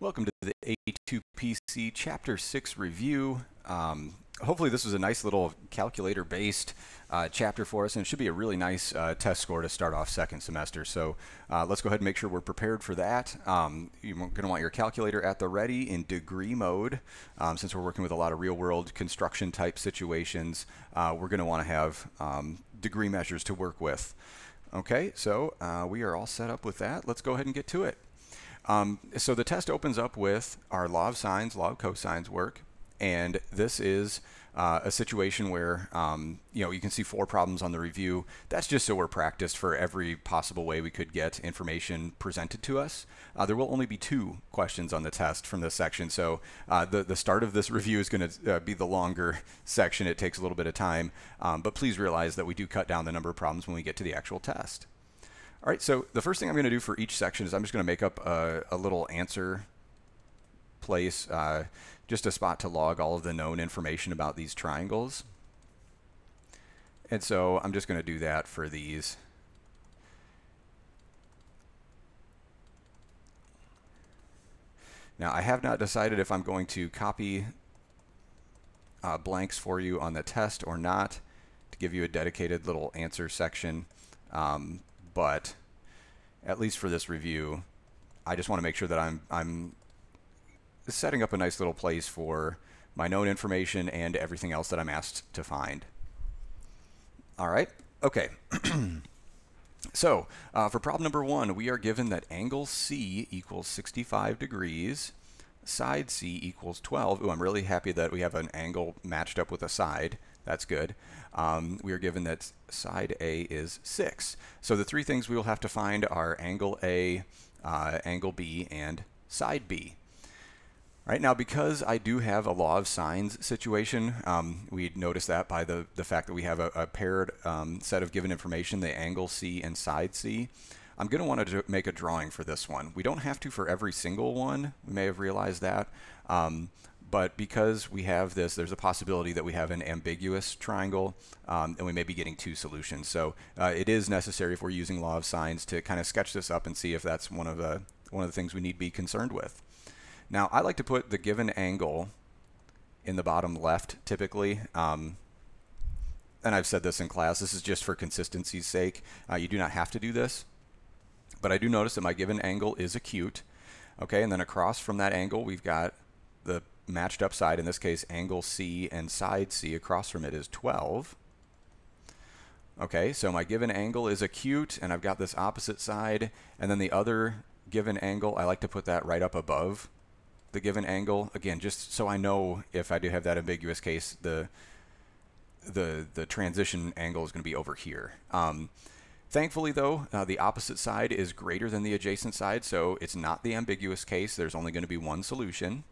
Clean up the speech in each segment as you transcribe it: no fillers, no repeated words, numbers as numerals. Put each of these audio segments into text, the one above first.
Welcome to the A2PC Chapter 6 review. Hopefully this was a nice little calculator-based chapter for us, and it should be a really nice test score to start off second semester. So let's go ahead and make sure we're prepared for that. You're going to want your calculator at the ready in degree mode. Since we're working with a lot of real-world construction type situations, we're going to want to have degree measures to work with. Okay, so we are all set up with that. Let's go ahead and get to it. So the test opens up with our law of sines, law of cosines work, and this is a situation where you can see 4 problems on the review. That's just so we're practiced for every possible way we could get information presented to us. There will only be 2 questions on the test from this section, so the start of this review is going to be the longer section. It takes a little bit of time, but please realize that we do cut down the number of problems when we get to the actual test. All right, so the first thing I'm going to do for each section is I'm just going to make up a little answer place, just a spot to log all of the known information about these triangles. And so I'm just going to do that for these. Now I have not decided if I'm going to copy blanks for you on the test or not to give you a dedicated little answer section. But at least for this review, I just want to make sure that I'm setting up a nice little place for my known information and everything else that I'm asked to find. All right, okay. So for problem number 1, we are given that angle C equals 65 degrees, side C equals 12. Ooh, I'm really happy that we have an angle matched up with a side. That's good. We are given that side A is 6. So the 3 things we will have to find are angle A, angle B, and side B. Right now, because I do have a law of sines situation, we notice that by the fact that we have a paired set of given information, the angle C and side C. I'm going to want to make a drawing for this one. We don't have to for every single one. We may have realized that. But because we have this, there's a possibility that we have an ambiguous triangle, and we may be getting 2 solutions. So it is necessary, if we're using law of sines, to kind of sketch this up and see if that's one of the things we need to be concerned with. Now, I like to put the given angle in the bottom left, typically. And I've said this in class. This is just for consistency's sake. You do not have to do this. But I do notice that my given angle is acute. Okay, and then across from that angle, we've got the matched up side, in this case angle C and side C. Across from it is 12. Okay, so my given angle is acute, and I've got this opposite side, and then the other given angle, I like to put that right up above the given angle. Again, just so I know if I do have that ambiguous case, the transition angle is going to be over here. Thankfully, though, the opposite side is greater than the adjacent side, so it's not the ambiguous case. There's only going to be one solution,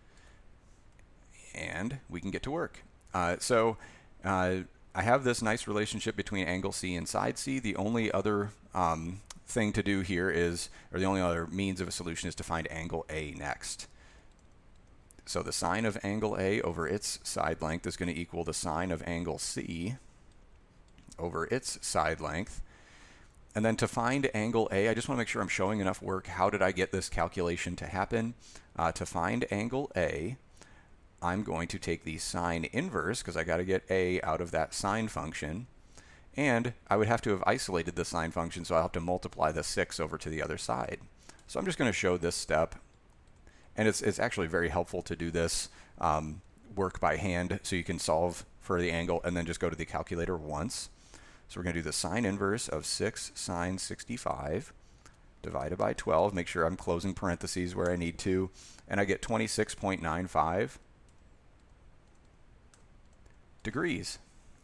and we can get to work. So I have this nice relationship between angle C and side C. The only other thing to do here is, or the only other means of a solution is to find angle A next. So the sine of angle A over its side length is going to equal the sine of angle C over its side length. And then to find angle A, I just want to make sure I'm showing enough work. How did I get this calculation to happen? To find angle A, I'm going to take the sine inverse, because I got to get A out of that sine function. And I would have to have isolated the sine function, so I'll have to multiply the 6 over to the other side. So I'm just going to show this step. And it's actually very helpful to do this work by hand, so you can solve for the angle and then just go to the calculator once. So we're going to do the sine inverse of 6 sine 65 divided by 12. Make sure I'm closing parentheses where I need to. And I get 26.95 degrees.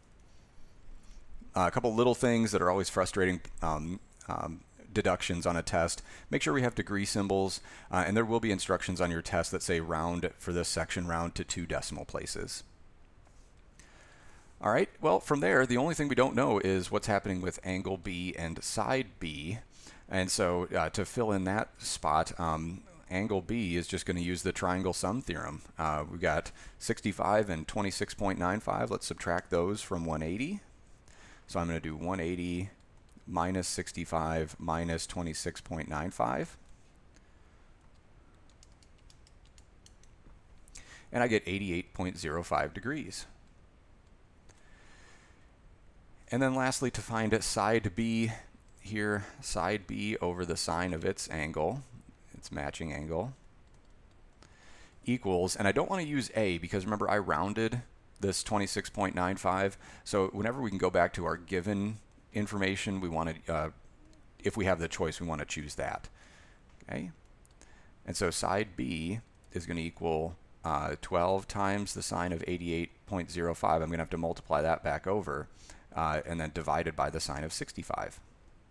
A couple little things that are always frustrating deductions on a test. Make sure we have degree symbols, and there will be instructions on your test that say round, for this section, round to 2 decimal places. All right, well, from there, the only thing we don't know is what's happening with angle B and side B. And so to fill in that spot, angle B is just going to use the triangle sum theorem. We've got 65 and 26.95. Let's subtract those from 180. So I'm going to do 180 minus 65 minus 26.95. and I get 88.05 degrees. And then lastly, to find side B here, side B over the sine of its angle, its matching angle, equals, and I don't want to use A because remember I rounded this 26.95, so whenever we can go back to our given information, we want to, if we have the choice, we want to choose that. Okay, and so side B is going to equal 12 times the sine of 88.05. I'm going to have to multiply that back over, and then divided by the sine of 65.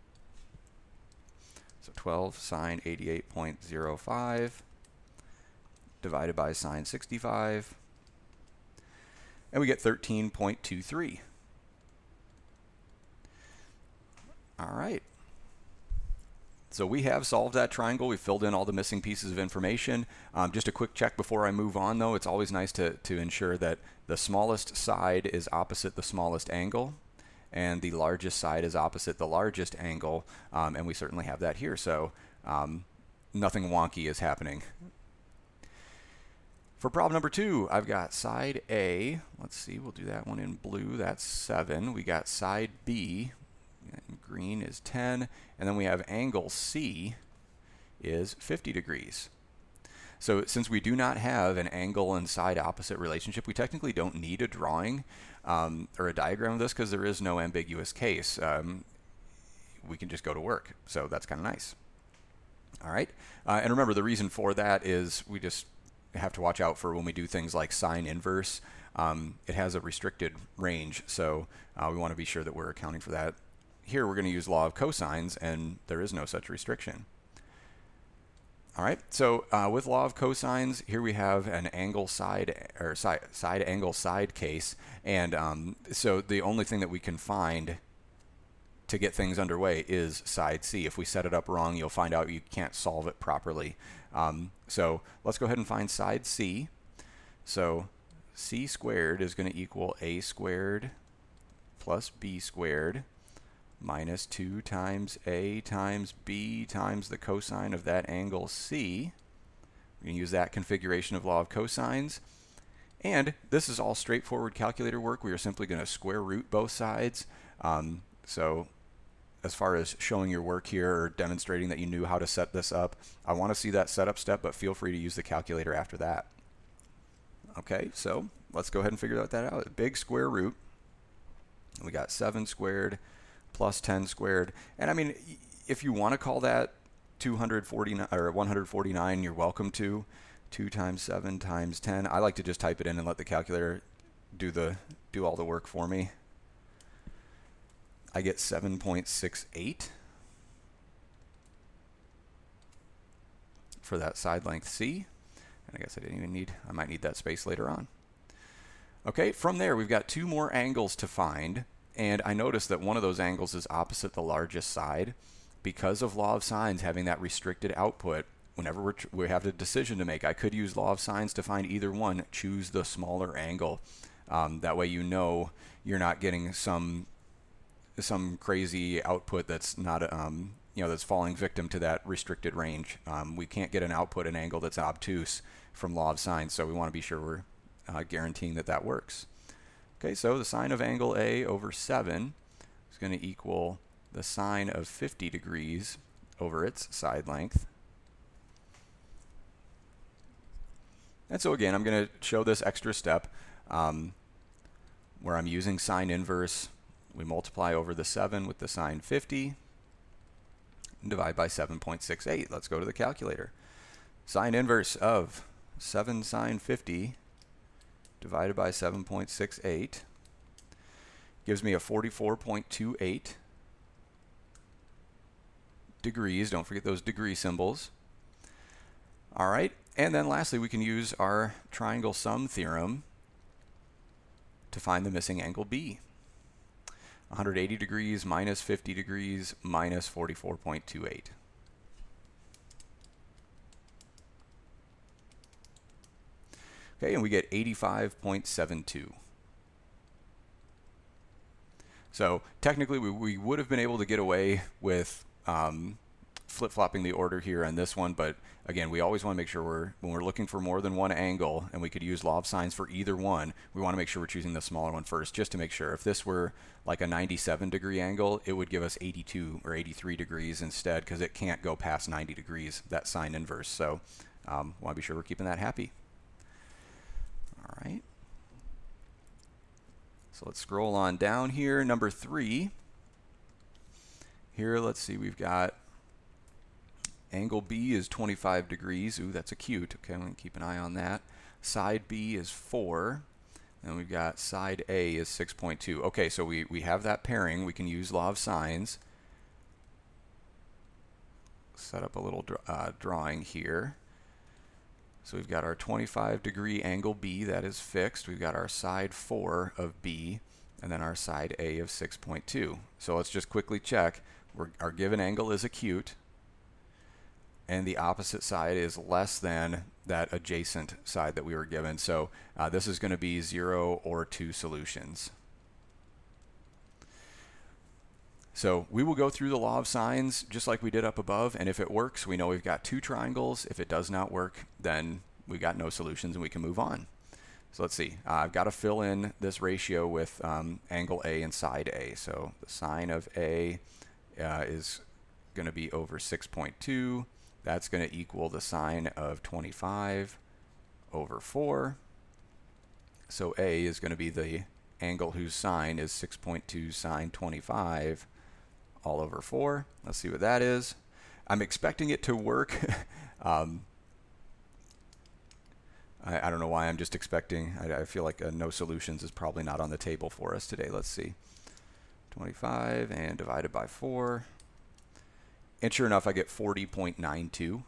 So 12 sine 88.05 divided by sine 65, and we get 13.23. All right. So we have solved that triangle. We filled in all the missing pieces of information. Just a quick check before I move on, though. It's always nice to ensure that the smallest side is opposite the smallest angle, and the largest side is opposite the largest angle, and we certainly have that here. So nothing wonky is happening. For problem number 2, I've got side A. Let's see, we'll do that one in blue. That's 7. We got side B. In green is 10. And then we have angle C is 50 degrees. So since we do not have an angle and side opposite relationship, we technically don't need a drawing or a diagram of this because there is no ambiguous case. We can just go to work. So that's kind of nice. All right. And remember, the reason for that is we just have to watch out for when we do things like sine inverse. It has a restricted range, so we want to be sure that we're accounting for that. Here we're going to use law of cosines, and there is no such restriction. All right, so with law of cosines, here we have an angle side or side angle side case, and so the only thing that we can find to get things underway is side C. If we set it up wrong, you'll find out you can't solve it properly. So let's go ahead and find side C. So C squared is going to equal A squared plus B squared minus 2 times A times B times the cosine of that angle C. We're going to use that configuration of law of cosines. And this is all straightforward calculator work. We are simply going to square root both sides. So as far as showing your work here or demonstrating that you knew how to set this up, I want to see that setup step, but feel free to use the calculator after that. Okay, so let's go ahead and figure that out. Big square root. We got 7 squared plus 10 squared. And I mean, if you want to call that 249 or 149, you're welcome to. 2 times 7 times 10. I like to just type it in and let the calculator do all the work for me. I get 7.68 for that side length C. And I guess I might need that space later on. Okay, from there we've got 2 more angles to find, and I notice that one of those angles is opposite the largest side. Because of law of sines having that restricted output, whenever we have a decision to make, I could use law of sines to find either one. Choose the smaller angle. That way you know you're not getting some crazy output that's not that's falling victim to that restricted range. We can't get an output, an angle that's obtuse from law of sines, so we want to be sure we're guaranteeing that that works. Okay, so the sine of angle A over 7 is going to equal the sine of 50 degrees over its side length. And so again, I'm going to show this extra step where I'm using sine inverse. We multiply over the 7 with the sine 50 and divide by 7.68. Let's go to the calculator. Sine inverse of 7 sine 50 divided by 7.68 gives me a 44.28 degrees. Don't forget those degree symbols. All right, and then lastly, we can use our triangle sum theorem to find the missing angle B. 180 degrees minus 50 degrees minus 44.28. Okay, and we get 85.72. So technically we would have been able to get away with flip-flopping the order here on this one, but again, we always want to make sure when we're looking for more than one angle, and we could use law of sines for either one, we want to make sure we're choosing the smaller one first, just to make sure. If this were like a 97-degree angle, it would give us 82 or 83 degrees instead, because it can't go past 90 degrees, that sine inverse. So want to be sure we're keeping that happy. All right. So let's scroll on down here. Number 3. Here, let's see, we've got angle B is 25 degrees. Ooh, that's acute. Okay, I'm going to keep an eye on that. Side B is 4. And we've got side A is 6.2. Okay, so we have that pairing. We can use law of sines. Set up a little drawing here. So we've got our 25-degree angle B, that is fixed. We've got our side 4 of B, and then our side A of 6.2. So let's just quickly check. Our given angle is acute, and the opposite side is less than that adjacent side that we were given. So this is going to be 0 or 2 solutions. So we will go through the law of sines just like we did up above, and if it works, we know we've got 2 triangles. If it does not work, then we got no solutions and we can move on. So let's see. I've got to fill in this ratio with angle A and side A. So the sine of A is going to be over 6.2. That's going to equal the sine of 25 over 4. So A is going to be the angle whose sine is 6.2 sine 25 all over 4. Let's see what that is. I'm expecting it to work. I don't know why I'm just expecting. I feel like no solutions is probably not on the table for us today. Let's see. 25 and divided by 4. And sure enough, I get 40.92.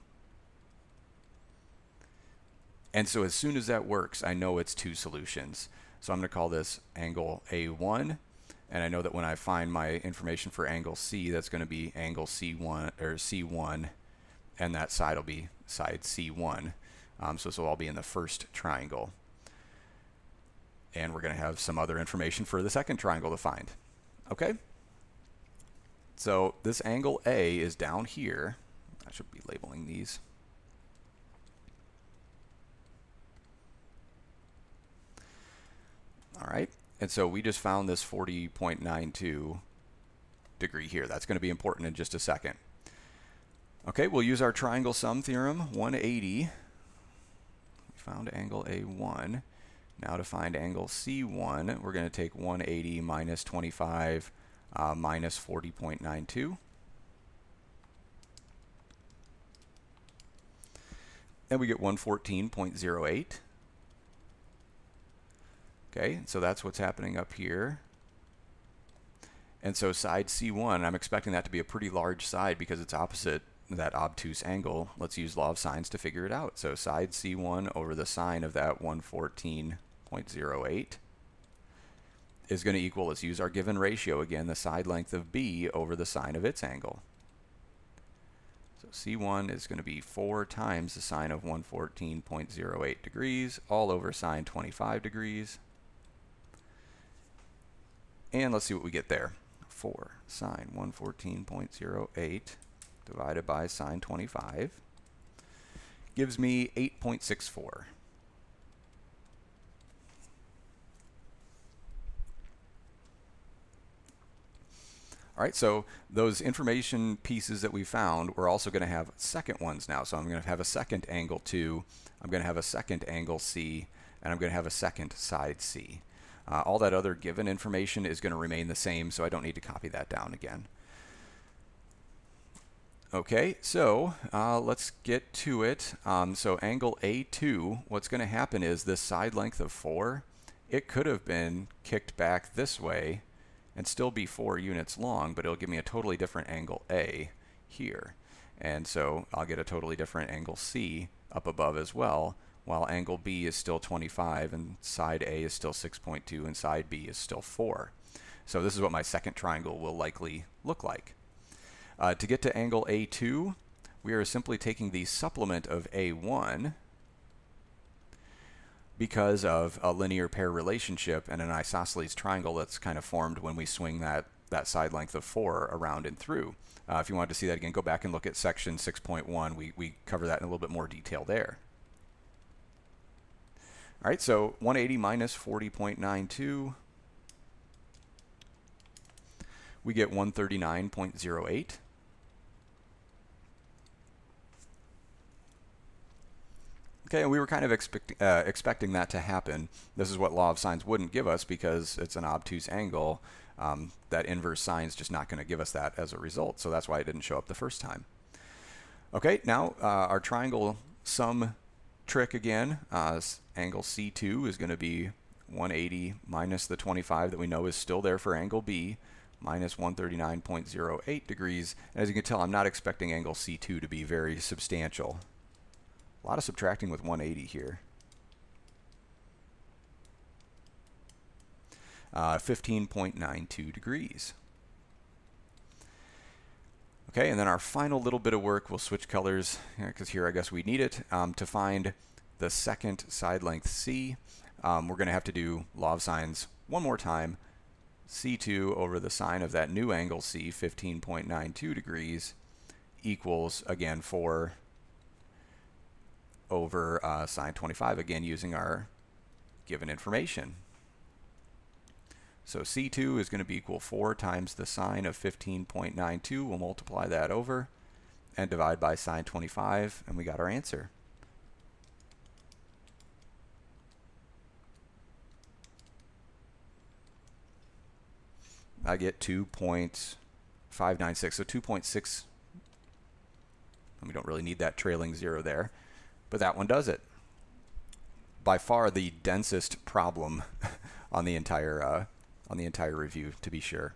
And so as soon as that works, I know it's 2 solutions. So I'm going to call this angle A1. And I know that when I find my information for angle C, that's going to be angle C1 or C1, and that side will be side C1. So this will all be in the first triangle. And we're going to have some other information for the second triangle to find. Okay? So this angle A is down here. I should be labeling these. All right. And so we just found this 40.92 degree here. That's going to be important in just a second. Okay, we'll use our triangle sum theorem, 180. We found angle A1. Now to find angle C1, we're going to take 180 minus 25 minus 40.92. And we get 114.08. Okay, so that's what's happening up here. And so side C1, I'm expecting that to be a pretty large side because it's opposite that obtuse angle. Let's use law of sines to figure it out. So side C1 over the sine of that 114.08 is going to equal, let's use our given ratio again, the side length of B over the sine of its angle. So C1 is going to be 4 times the sine of 114.08 degrees all over sine 25 degrees. And let's see what we get there. 4 sine 114.08 divided by sine 25 gives me 8.64. All right, so those information pieces that we found, we're also going to have second ones now. So I'm going to have a second angle 2, I'm going to have a second angle C, and I'm going to have a second side C. All that other given information is going to remain the same, so I don't need to copy that down again. Okay, so let's get to it. So angle A2, what's going to happen is this side length of 4, it could have been kicked back this way and still be 4 units long, but it'll give me a totally different angle A here. And so I'll get a totally different angle C up above as well, while angle B is still 25 and side A is still 6.2 and side B is still 4. So this is what my second triangle will likely look like. To get to angle A2, we are simply taking the supplement of A1 because of a linear pair relationship and an isosceles triangle that's kind of formed when we swing that that side length of 4 around and through. If you wanted to see that again, go back and look at section 6.1. We cover that in a little bit more detail there. All right, so 180 minus 40.92, we get 139.08. Okay, and we were kind of expecting that to happen. This is what law of sines wouldn't give us because it's an obtuse angle. That inverse sine is just not going to give us that as a result, so that's why it didn't show up the first time. Okay, now our triangle sum trick again. Angle C2 is going to be 180 minus the 25 that we know is still there for angle B, minus 139.08 degrees. And as you can tell, I'm not expecting angle C2 to be very substantial. A lot of subtracting with 180 here. 15.92 degrees. Okay, and then our final little bit of work, we'll switch colors because here I guess we need it to find the second side length C. We're going to have to do law of sines one more time. C2 over the sine of that new angle C, 15.92 degrees, equals, again, 4 over sine 25, again using our given information. So C2 is going to be equal 4 times the sine of 15.92. We'll multiply that over and divide by sine 25, and we got our answer. I get 2.596, so 2.6. We don't really need that trailing zero there, but that one does it. By far the densest problem on the entire review, to be sure.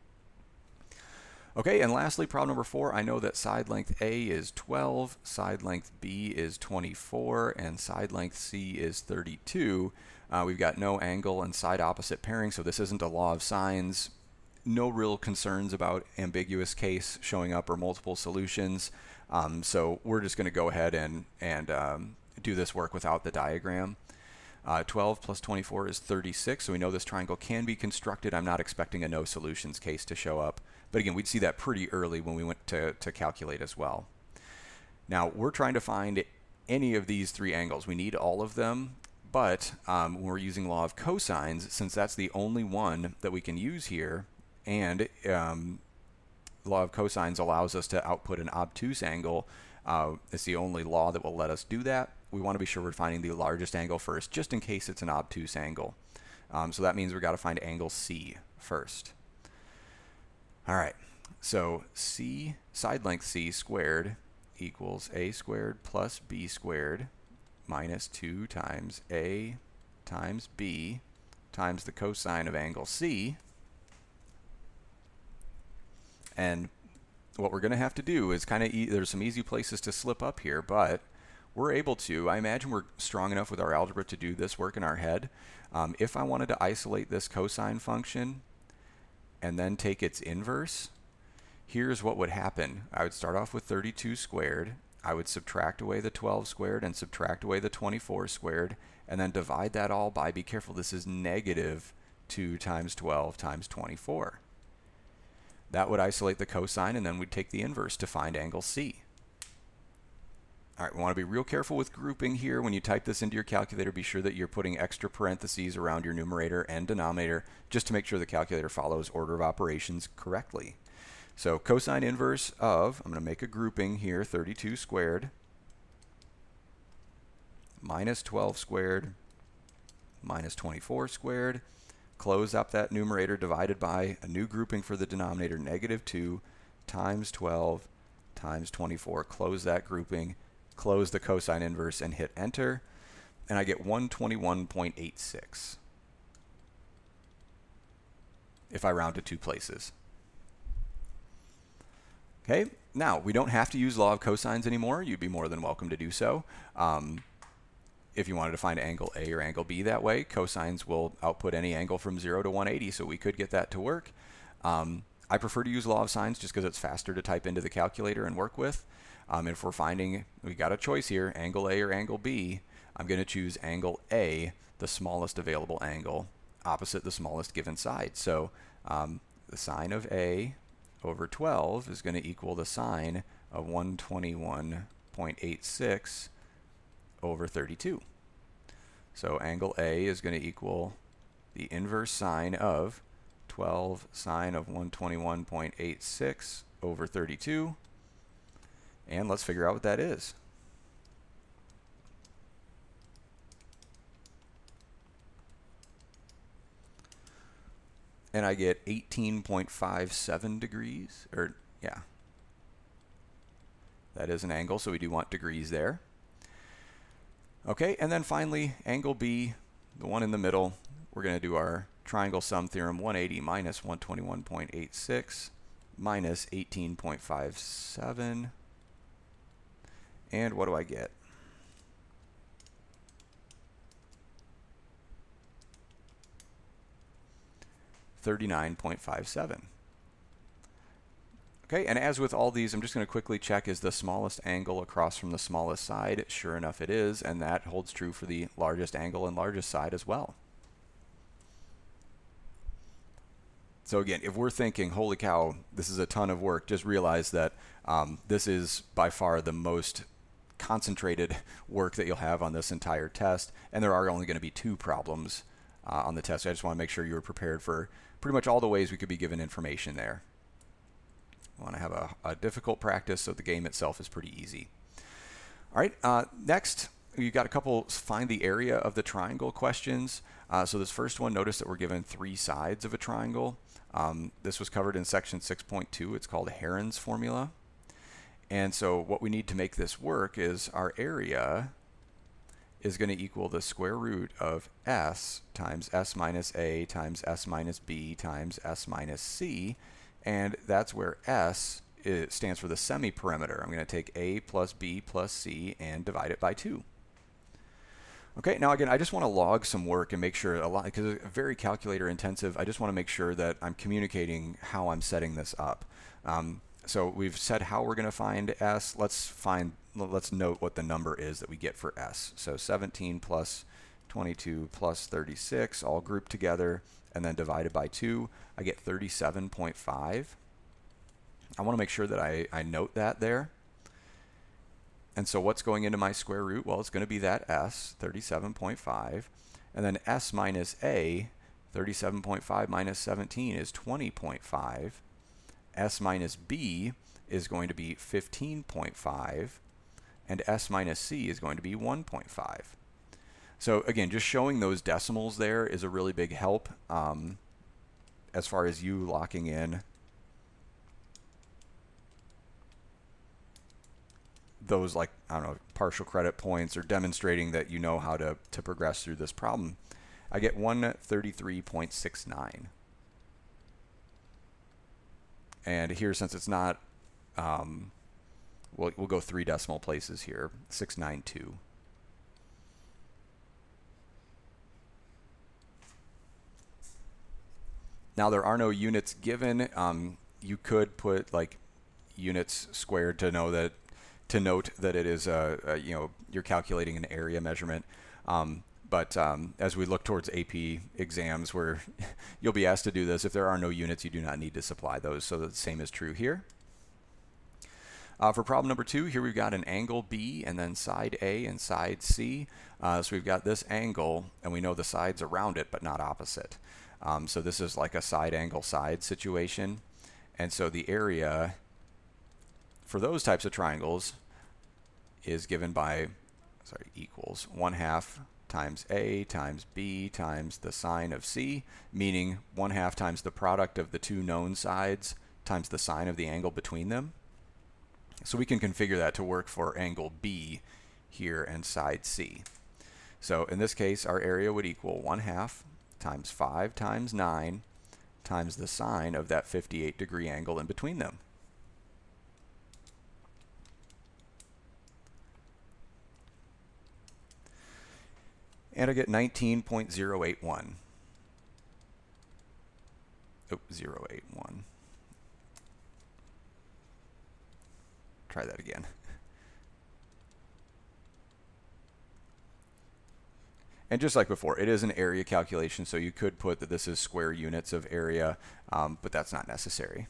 Okay, and lastly, problem number 4. I know that side length A is 12, side length B is 24, and side length C is 32. We've got no angle and side opposite pairing, so this isn't a law of sines. No real concerns about ambiguous case showing up or multiple solutions. So we're just going to go ahead and do this work without the diagram. 12 plus 24 is 36, so we know this triangle can be constructed. I'm not expecting a no solutions case to show up. But again, we'd see that pretty early when we went to calculate as well. Now, we're trying to find any of these three angles. We need all of them, but when we're using law of cosines, since that's the only one that we can use here, and law of cosines allows us to output an obtuse angle, it's the only law that will let us do that. We want to be sure we're finding the largest angle first, just in case it's an obtuse angle. So that means we've got to find angle C first. All right, so C, side length C squared equals A squared plus B squared minus 2 times A times B times the cosine of angle C. And what we're going to have to do is kind of, there's some easy places to slip up here, but we're able to, I imagine we're strong enough with our algebra to do this work in our head. If I wanted to isolate this cosine function and then take its inverse, here's what would happen. I would start off with 32 squared. I would subtract away the 12 squared and subtract away the 24 squared, and then divide that all by, be careful, this is negative 2 times 12 times 24. That would isolate the cosine, and then we'd take the inverse to find angle C. All right, we want to be real careful with grouping here. When you type this into your calculator, be sure that you're putting extra parentheses around your numerator and denominator just to make sure the calculator follows order of operations correctly. So cosine inverse of, I'm going to make a grouping here, 32 squared minus 12 squared minus 24 squared. Close up that numerator divided by a new grouping for the denominator, negative 2 times 12 times 24. Close that grouping, close the cosine inverse, and hit enter. And I get 121.86 if I round to 2 places. Okay, now we don't have to use law of cosines anymore. You'd be more than welcome to do so. If you wanted to find angle A or angle B that way, cosines will output any angle from 0 to 180, so we could get that to work. I prefer to use law of sines just because it's faster to type into the calculator and work with. If we're finding, we got a choice here, angle A or angle B, I'm going to choose angle A, the smallest available angle, opposite the smallest given side. So the sine of A over 12 is going to equal the sine of 121.86 over 32. So angle A is going to equal the inverse sine of 12 sine of 121.86 over 32. And let's figure out what that is. And I get 18.57 degrees, or yeah, that is an angle, so we do want degrees there. Okay, and then finally, angle B, the one in the middle, we're going to do our triangle sum theorem, 180 minus 121.86 minus 18.57. And what do I get? 39.57. Okay, and as with all these, I'm just going to quickly check, is the smallest angle across from the smallest side? Sure enough it is, and that holds true for the largest angle and largest side as well. So again, if we're thinking, holy cow, this is a ton of work, just realize that this is by far the most concentrated work that you'll have on this entire test, and there are only going to be 2 problems on the test. So I just want to make sure you were prepared for pretty much all the ways we could be given information there. We want to have a difficult practice so the game itself is pretty easy. All right, next you've got a couple find the area of the triangle questions. So this first one, notice that we're given 3 sides of a triangle. This was covered in section 6.2. It's called Heron's formula. And so what we need to make this work is our area is going to equal the square root of s times s minus a times s minus b times s minus c, and that's where s stands for the semi-perimeter. I'm going to take a plus b plus c and divide it by 2. Okay, now again, I just want to log some work and make sure, because it's very calculator intensive, I just want to make sure that I'm communicating how I'm setting this up. So we've said how we're going to find s. Let's note what the number is that we get for s. So 17 plus 22 plus 36 all grouped together and then divided by 2. I get 37.5. I want to make sure that I note that there. And so what's going into my square root? Well, it's going to be that s, 37.5. And then s minus a, 37.5 minus 17 is 20.5. S minus b is going to be 15.5. And s minus c is going to be 1.5. So again, just showing those decimals there is a really big help as far as you locking in those, like, I don't know, partial credit points or demonstrating that you know how to progress through this problem. I get 133.69. And here, since it's not, we'll go 3 decimal places here, 692. Now there are no units given. You could put like units squared to note that it is you know, you're calculating an area measurement. But as we look towards AP exams where you'll be asked to do this, if there are no units, you do not need to supply those. So the same is true here. For problem number 2, here we've got an angle B and then side A and side C. So we've got this angle, and we know the sides around it, but not opposite. So this is like a side angle side situation. And so the area for those types of triangles is given by, equals 1/2 times A times B times the sine of C, meaning 1/2 times the product of the 2 known sides times the sine of the angle between them. So we can configure that to work for angle B here and side C. So in this case, our area would equal 1/2 times 5 times 9 times the sine of that 58-degree angle in between them. And I get 19.081. Oh, 081. Try that again. And just like before, it is an area calculation, so you could put that this is square units of area, but that's not necessary.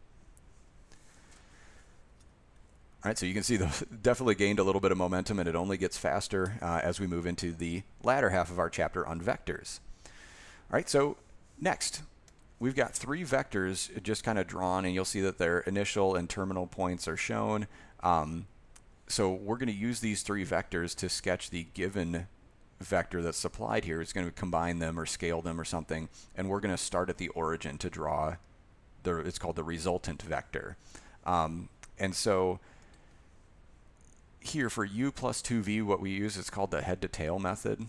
All right, so you can see the definitely gained a little bit of momentum, and it only gets faster as we move into the latter half of our chapter on vectors. All right, so next, we've got 3 vectors just kind of drawn, and you'll see that their initial and terminal points are shown. So we're going to use these 3 vectors to sketch the given vector that's supplied here. It's going to combine them or scale them or something, and we're going to start at the origin to draw it's called the resultant vector. And so here for u plus 2v, what we use is called the head to tail method.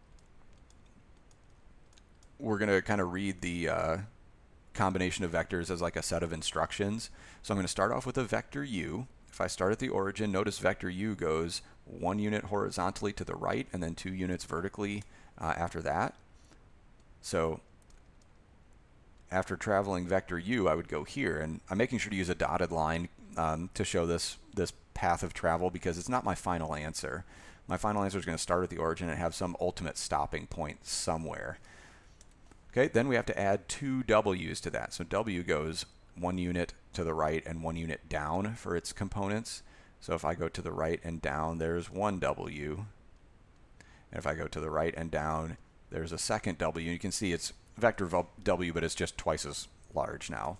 We're going to kind of read the combination of vectors as like a set of instructions. So I'm going to start off with a vector u. If I start at the origin, notice vector u goes 1 unit horizontally to the right and then 2 units vertically after that. So after traveling vector u, I would go here, and I'm making sure to use a dotted line to show this path of travel because it's not my final answer. My final answer is going to start at the origin and have some ultimate stopping point somewhere. Okay, then we have to add 2 w's to that. So w goes 1 unit to the right and 1 unit down for its components. So if I go to the right and down, there's 1 w. And if I go to the right and down, there's a second w. You can see it's vector w, but it's just twice as large now.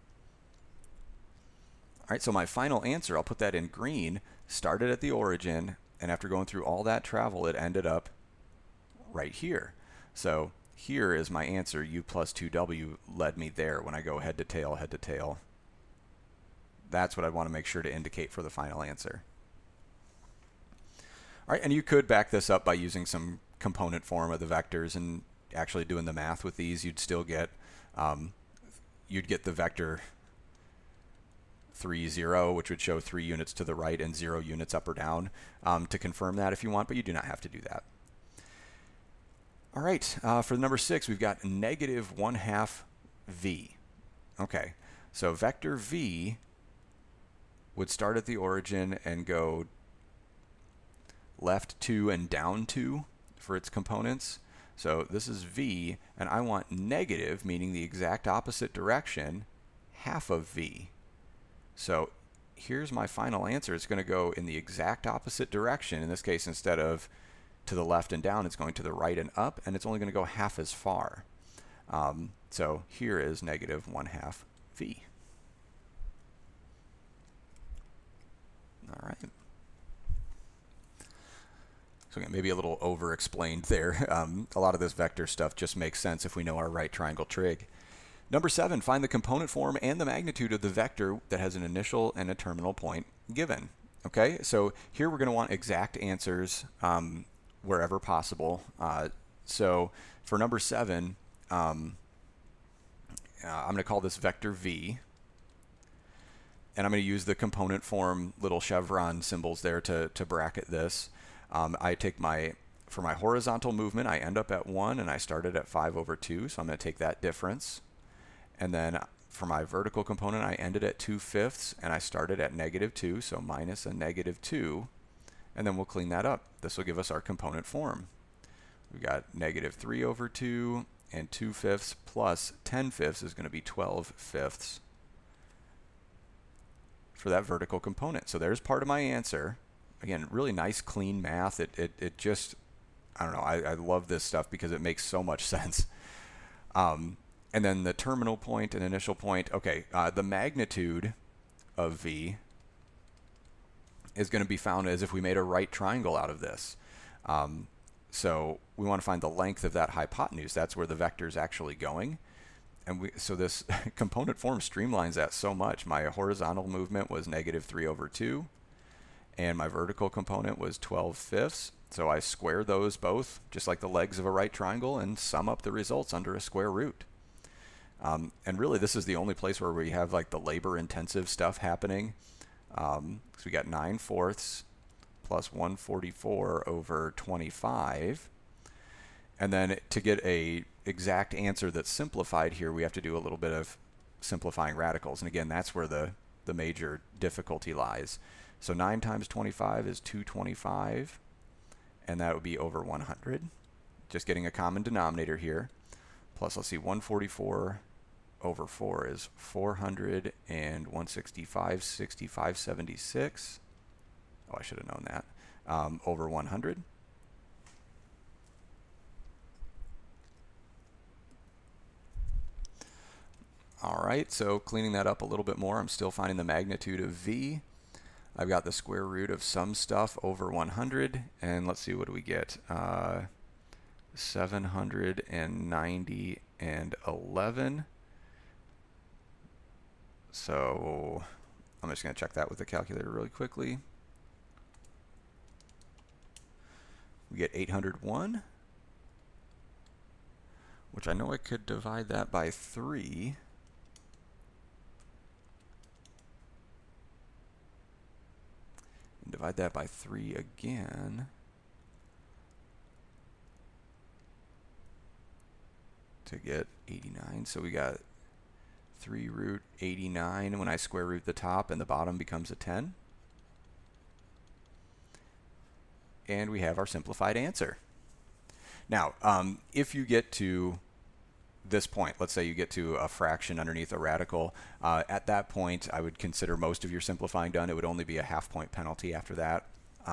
All right, so my final answer, I'll put that in green, started at the origin, and after going through all that travel, it ended up right here. So here is my answer, u plus 2w led me there when I go head to tail, head to tail. That's what I want to make sure to indicate for the final answer. All right, and you could back this up by using some component form of the vectors and actually doing the math with these. You'd still get, the vector 3, 0, which would show 3 units to the right and 0 units up or down to confirm that if you want, but you do not have to do that. All right, for number 6, we've got negative 1/2 v. Okay, so vector v would start at the origin and go left 2 and down 2 for its components. So this is v, and I want negative, meaning the exact opposite direction, half of v. So here's my final answer. It's going to go in the exact opposite direction. In this case, instead of to the left and down, it's going to the right and up, and it's only going to go half as far. So here is negative 1/2 v. All right. So again, maybe a little over-explained there. A lot of this vector stuff just makes sense if we know our right triangle trig. Number 7, find the component form and the magnitude of the vector that has an initial and a terminal point given. Okay, so here we're going to want exact answers wherever possible. So for number 7, I'm going to call this vector v, and I'm going to use the component form little chevron symbols there to bracket this. I take for my horizontal movement, I end up at 1 and I started at 5/2, so I'm going to take that difference. And then for my vertical component, I ended at 2/5 and I started at -2, so minus a -2. And then we'll clean that up. This will give us our component form. We've got -3/2 and 2/5 plus 10/5 is going to be 12/5 for that vertical component. So there's part of my answer. Again, really nice, clean math. It just, I don't know, I love this stuff because it makes so much sense. And then the terminal point and initial point. Okay, the magnitude of v is going to be found as if we made a right triangle out of this. So we want to find the length of that hypotenuse. That's where the vector is actually going. And so this component form streamlines that so much. My horizontal movement was -3/2, and my vertical component was 12/5. So I square those both, just like the legs of a right triangle, and sum up the results under a square root. And really, this is the only place where we have like the labor-intensive stuff happening. So we got 9/4 plus 144/25. And then to get a exact answer that's simplified here, we have to do a little bit of simplifying radicals. And again, that's where the major difficulty lies. So 9 times 25 is 225, and that would be over 100. just getting a common denominator here. Plus, let's see, 144 over 4 is 400, and 165, 65, 76. Oh, I should have known that. Over 100. All right, so cleaning that up a little bit more, I'm still finding the magnitude of v. I've got the square root of some stuff over 100, and let's see, what do we get? 790 and 11. So I'm just going to check that with the calculator really quickly. We get 801, which I know I could divide that by 3. And divide that by 3 again. To get 89. So we got 3 root 89 when I square root the top, and the bottom becomes a 10. And we have our simplified answer. Now, if you get to this point, let's say you get to a fraction underneath a radical, at that point I would consider most of your simplifying done. It would only be a half-point penalty after that,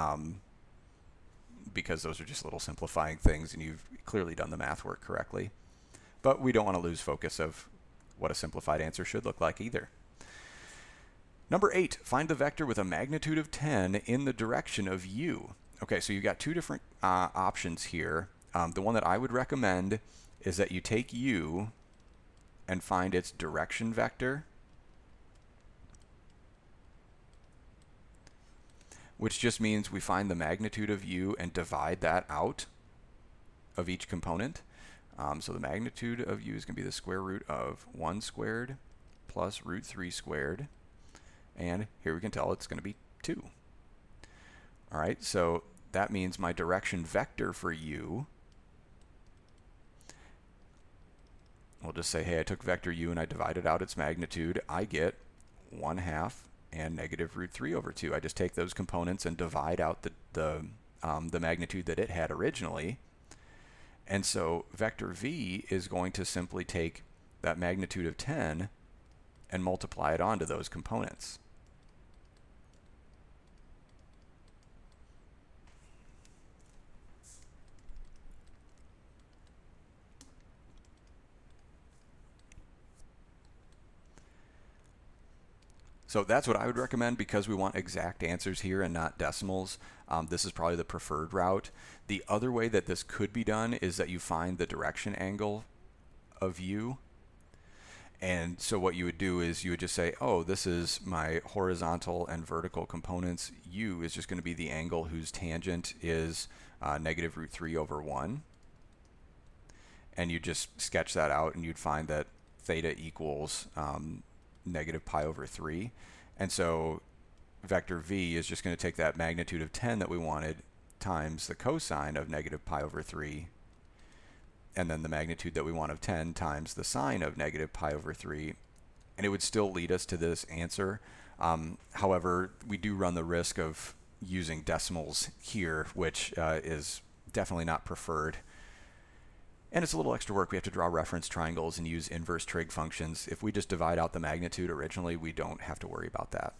because those are just little simplifying things, and you've clearly done the math work correctly. But we don't want to lose focus of what a simplified answer should look like either. Number 8, find the vector with a magnitude of 10 in the direction of u. Okay, so you've got two different options here. The one that I would recommend is that you take u and find its direction vector, which just means we find the magnitude of u and divide that out of each component. So the magnitude of u is going to be the square root of 1 squared plus root 3 squared. And here we can tell it's going to be 2. All right, so that means my direction vector for u, we'll just say, hey, I took vector u and I divided out its magnitude. I get 1/2 and negative root 3 over 2. I just take those components and divide out the magnitude that it had originally. And so vector v is going to simply take that magnitude of 10 and multiply it onto those components. So that's what I would recommend, because we want exact answers here and not decimals. This is probably the preferred route. The other way that this could be done is that you find the direction angle of u. And so what you would do is you would just say, oh, this is my horizontal and vertical components. U is just going to be the angle whose tangent is negative root 3 over 1. And you just sketch that out, and you'd find that theta equals negative pi over 3. And so vector v is just going to take that magnitude of 10 that we wanted times the cosine of negative pi over 3, and then the magnitude that we want of 10 times the sine of negative pi over 3, and it would still lead us to this answer. However, we do run the risk of using decimals here, which is definitely not preferred. And it's a little extra work. We have to draw reference triangles and use inverse trig functions. If we just divide out the magnitude originally, we don't have to worry about that.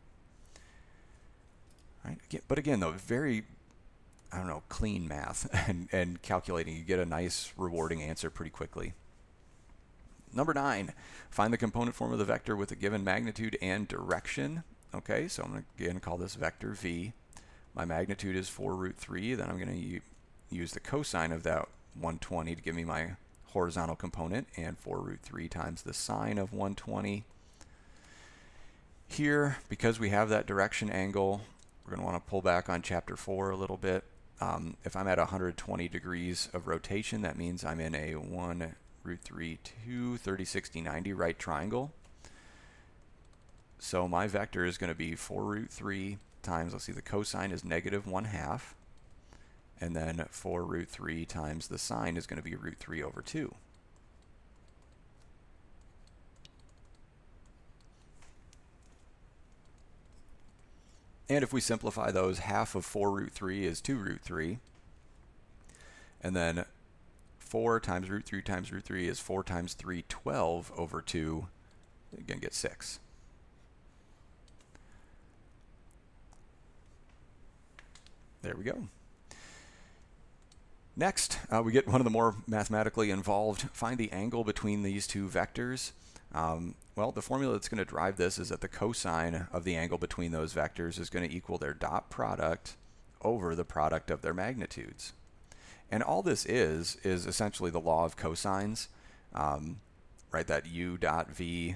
All right. But again, though, very, I don't know, clean math and calculating. You get a nice, rewarding answer pretty quickly. Number 9, find the component form of the vector with a given magnitude and direction. Okay, so I'm going to again call this vector v. My magnitude is 4 root 3. Then I'm going to use the cosine of that 120 to give me my horizontal component, and 4 root 3 times the sine of 120. Here, because we have that direction angle, we're going to want to pull back on chapter 4 a little bit. If I'm at 120 degrees of rotation, that means I'm in a 1 root 3, 2, 30, 60, 90 right triangle. So my vector is going to be 4 root 3 times, let's see, the cosine is negative 1/2. And then 4 root 3 times the sine is going to be root 3 over 2. And if we simplify those, half of 4 root 3 is 2 root 3. And then 4 times root 3 times root 3 is 4 times 3, 12 over 2. You're going to get 6. There we go. Next, we get one of the more mathematically involved. Find the angle between these two vectors. Well, the formula that's going to drive this is that the cosine of the angle between those vectors is going to equal their dot product over the product of their magnitudes. And all this is essentially the law of cosines, right? That u dot v,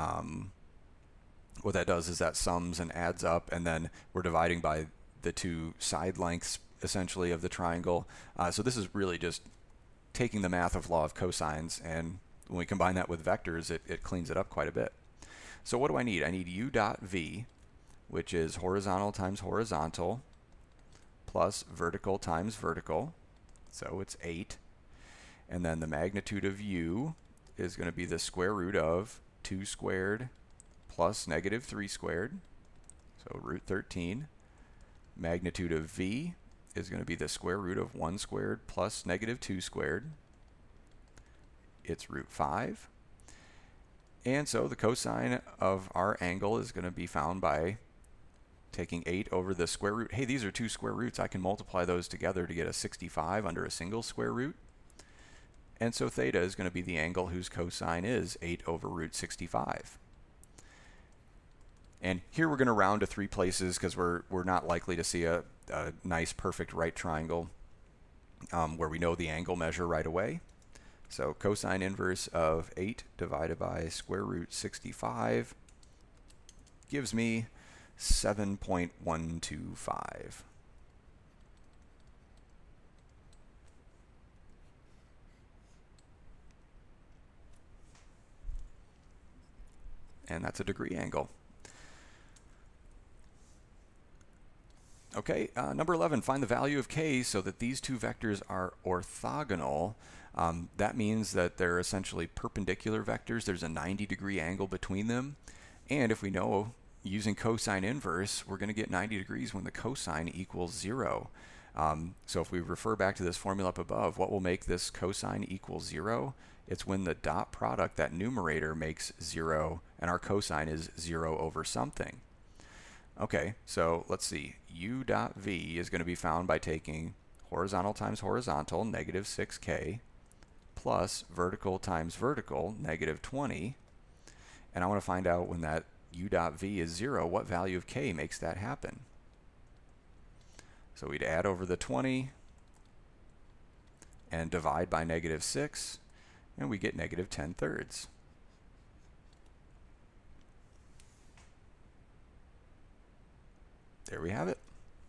what that does is that sums and adds up, and then we're dividing by the two side lengths, essentially, of the triangle. So this is really just taking the math of law of cosines, and when we combine that with vectors, it cleans it up quite a bit. So what do I need? I need u dot v, which is horizontal times horizontal, plus vertical times vertical. So it's 8. And then the magnitude of u is going to be the square root of 2 squared plus negative 3 squared, so root 13. Magnitude of v is going to be the square root of 1 squared plus negative 2 squared. It's root 5. And so the cosine of our angle is going to be found by taking 8 over the square root. Hey, these are two square roots. I can multiply those together to get a 65 under a single square root. And so theta is going to be the angle whose cosine is 8 over root 65. And here we're going to round to 3 places because we're not likely to see a nice perfect right triangle where we know the angle measure right away. So cosine inverse of 8 divided by square root 65 gives me 7.125. And that's a degree angle. Okay, number 11, find the value of k so that these two vectors are orthogonal. That means that they're essentially perpendicular vectors. There's a 90-degree angle between them. And if we know using cosine inverse, we're going to get 90 degrees when the cosine equals 0. So if we refer back to this formula up above, what will make this cosine equal 0? It's when the dot product, that numerator, makes 0 and our cosine is 0 over something. Okay, so let's see. U dot v is going to be found by taking horizontal times horizontal, negative 6k, plus vertical times vertical, negative 20. And I want to find out when that u dot v is 0, what value of k makes that happen. So we'd add over the 20 and divide by negative 6, and we get negative 10/3. There we have it.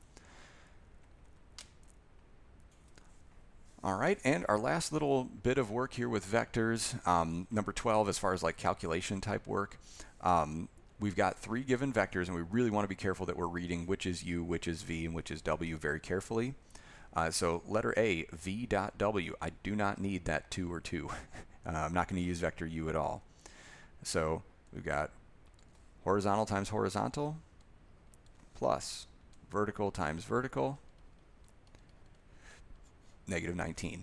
All right, and our last little bit of work here with vectors, number 12, as far as like calculation type work, we've got 3 given vectors, and we really want to be careful that we're reading which is u, which is v, and which is w very carefully. So letter A, v dot w, I do not need that 2 or 2. I'm not going to use vector u at all. So we've got horizontal times horizontal, plus vertical times vertical, negative 19.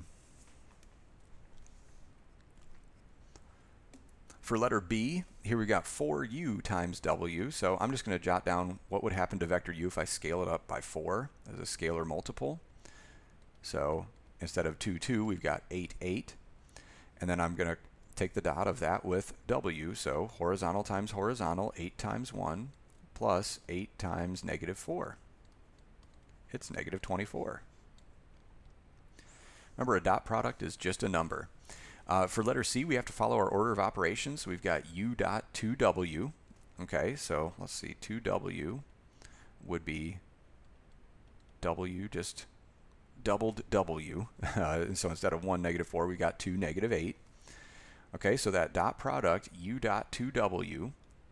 For letter B, here we got 4u times w, so I'm just going to jot down what would happen to vector u if I scale it up by 4 as a scalar multiple. So instead of 2, 2, we've got 8, 8. And then I'm going to take the dot of that with w, so horizontal times horizontal, 8 times 1, plus 8 times negative 4. It's negative 24. Remember, a dot product is just a number. For letter C, we have to follow our order of operations. So we've got u dot 2w. Okay, so let's see, 2w would be w, just doubled w. So instead of 1, negative 4, we got 2, negative 8. Okay, so that dot product, u dot 2w,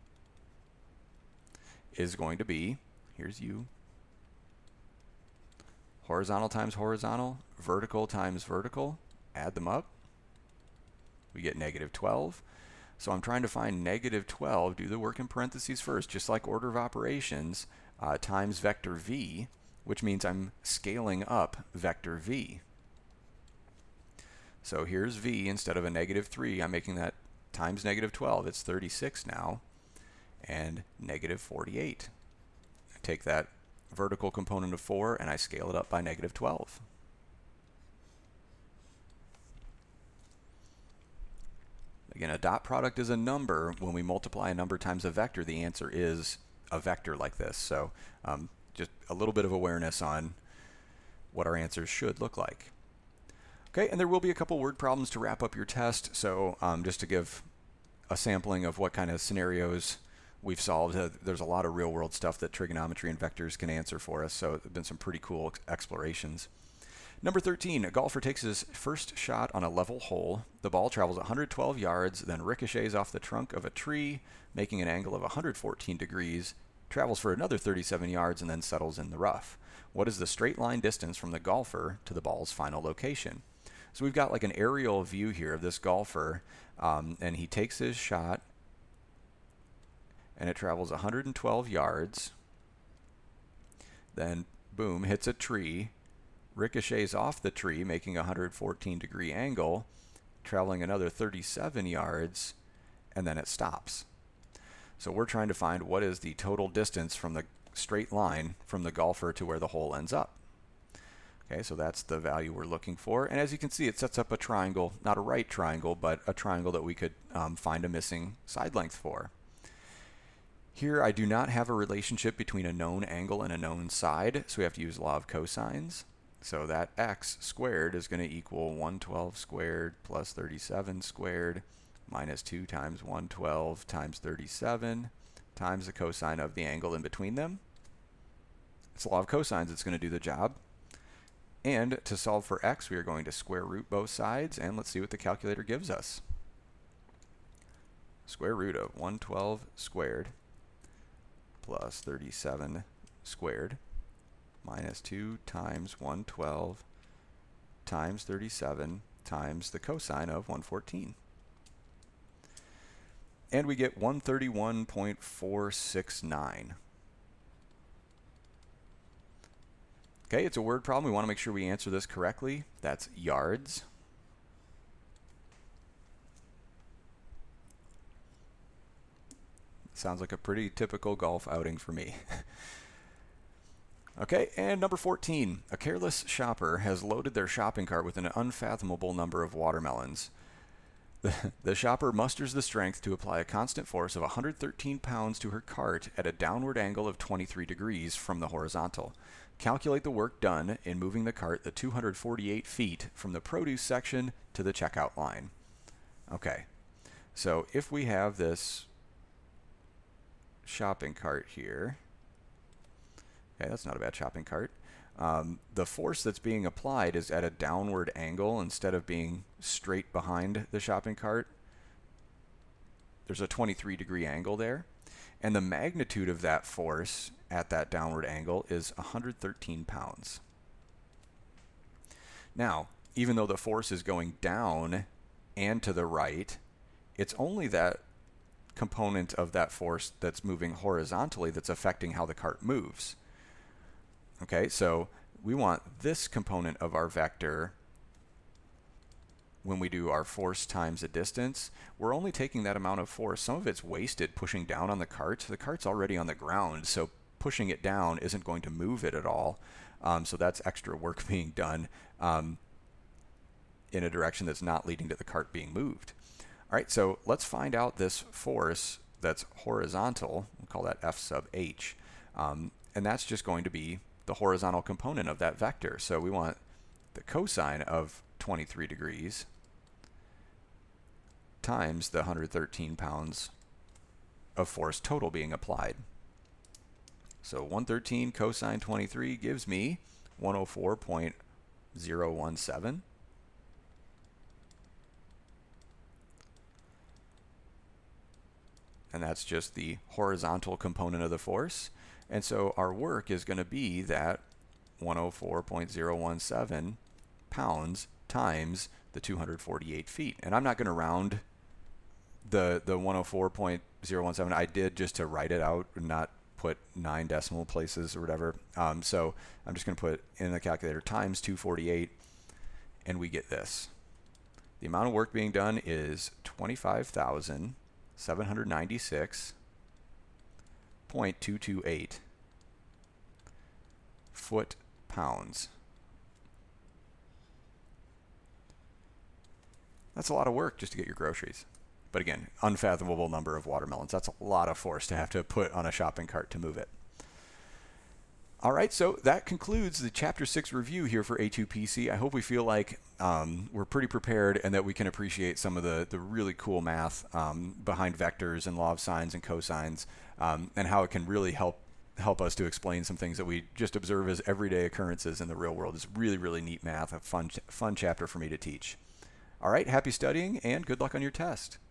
is going to be, here's u, horizontal times horizontal, vertical times vertical, add them up, we get negative 12. So I'm trying to find negative 12, do the work in parentheses first, just like order of operations, times vector v, which means I'm scaling up vector v. So here's v instead of a -3. I'm making that times -12. It's 36 now, and -48. I take that vertical component of 4 and I scale it up by -12. Again, a dot product is a number. When we multiply a number times a vector, the answer is a vector like this. So just a little bit of awareness on what our answers should look like. Okay, and there will be a couple word problems to wrap up your test. So just to give a sampling of what kind of scenarios we've solved, there's a lot of real world stuff that trigonometry and vectors can answer for us. So there've been some pretty cool explorations. Number 13, a golfer takes his first shot on a level hole. The ball travels 112 yards, then ricochets off the trunk of a tree, making an angle of 114 degrees, travels for another 37 yards, and then settles in the rough. What is the straight line distance from the golfer to the ball's final location? So we've got like an aerial view here of this golfer, and he takes his shot, and it travels 112 yards, then boom, hits a tree, ricochets off the tree, making a 114-degree angle, traveling another 37 yards, and then it stops. So we're trying to find what is the total distance from the straight line from the golfer to where the hole ends up. Okay, so that's the value we're looking for. And as you can see, it sets up a triangle, not a right triangle, but a triangle that we could find a missing side length for. Here I do not have a relationship between a known angle and a known side, so we have to use law of cosines. So that x squared is going to equal 112 squared plus 37 squared minus 2 times 112 times 37 times the cosine of the angle in between them. It's law of cosines that's going to do the job. And to solve for x, we are going to square root both sides, and let's see what the calculator gives us. Square root of 112 squared plus 37 squared minus 2 times 112 times 37 times the cosine of 114. And we get 131.469. Okay, it's a word problem. We want to make sure we answer this correctly. That's yards. Sounds like a pretty typical golf outing for me. Okay, and number 14. A careless shopper has loaded their shopping cart with an unfathomable number of watermelons. The shopper musters the strength to apply a constant force of 113 pounds to her cart at a downward angle of 23 degrees from the horizontal. Calculate the work done in moving the cart the 248 feet from the produce section to the checkout line. Okay, so if we have this shopping cart here, okay, that's not a bad shopping cart. The force that's being applied is at a downward angle instead of being straight behind the shopping cart. There's a 23-degree angle there. And the magnitude of that force at that downward angle is 113 pounds. Now, even though the force is going down and to the right, it's only that component of that force that's moving horizontally that's affecting how the cart moves. Okay, so we want this component of our vector when we do our force times a distance. We're only taking that amount of force. Some of it's wasted pushing down on the cart. The cart's already on the ground, so pushing it down isn't going to move it at all. So that's extra work being done in a direction that's not leading to the cart being moved. All right, so let's find out this force that's horizontal. We'll call that F sub h. And that's just going to be the horizontal component of that vector. So we want the cosine of 23 degrees times the 113 pounds of force total being applied. So 113 cosine 23 gives me 104.017. And that's just the horizontal component of the force. And so our work is going to be that 104.017 pounds times the 248 feet. And I'm not going to round the 104.017. I did just to write it out and not put 9 decimal places or whatever. So I'm just going to put in the calculator times 248, and we get this. The amount of work being done is 25,796.228 foot-pounds. That's a lot of work just to get your groceries. But again, unfathomable number of watermelons. That's a lot of force to have to put on a shopping cart to move it. All right, so that concludes the Chapter 6 review here for A2PC. I hope we feel like we're pretty prepared and that we can appreciate some of the really cool math behind vectors and law of sines and cosines, and how it can really help us to explain some things that we just observe as everyday occurrences in the real world. It's really, really neat math, a fun chapter for me to teach. All right, happy studying and good luck on your test.